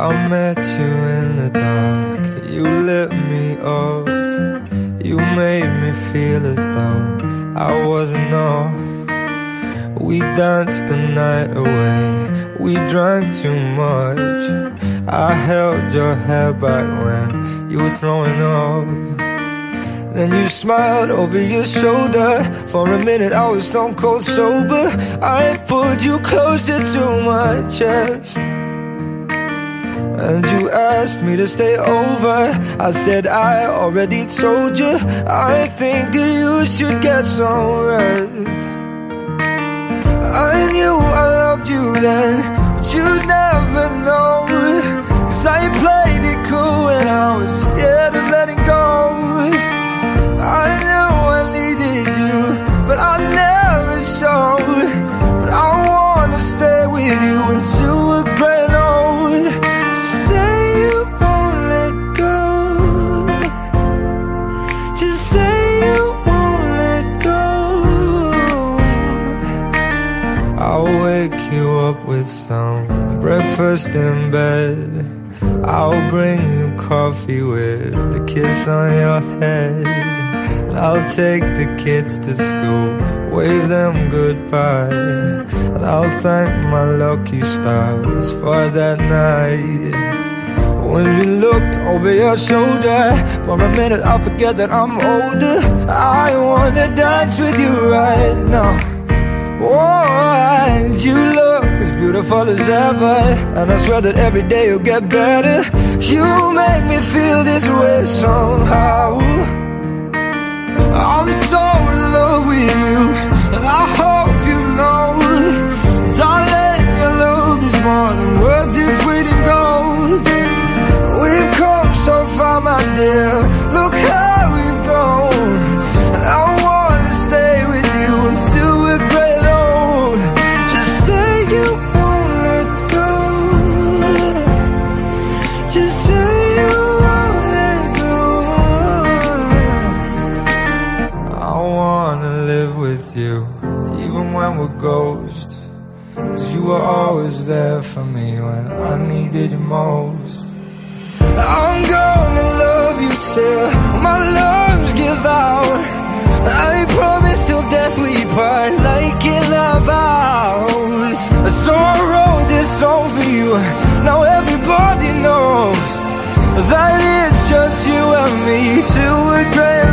I met you in the dark, you lit me up. You made me feel as though I wasn't off. We danced the night away, we drank too much. I held your hair back when you were throwing up. Then you smiled over your shoulder. For a minute I was stone cold sober. I pulled you closer to my chest, and you asked me to stay over. I said I already told you, I think that you should get some rest. I knew I loved you then, but you'd never know. 'Cause I played it cool when I was scared of letting go. I knew I needed you, but I never showed. But I wanna stay with you until we're growing old. Just say you won't let go. Just say you won't let go. I'll wake you up with some breakfast in bed. I'll bring you coffee with a kiss on your head. I'll take the kids to school, wave them goodbye, and I'll thank my lucky stars for that night. When you looked over your shoulder, for a minute I forget that I'm older. I wanna dance with you right now. Oh, you look as beautiful as ever, and I swear that every day you'll get better. You make me feel this way somehow. I'm so in love with you, and I hope you know, darling, your love is more than worth its weight in gold. We've come so far, my dear, look how we've grown. And I wanna stay with you until we're great old. Just say you won't let go. Just say you won't let go. I wanna live with you, even when we're ghosts. 'Cause you were always there for me when I needed you most. I'm gonna love you till my lungs give out. I promise till death we part, like in our vows. So I wrote this song for you, now everybody knows that it's just you and me till we're gray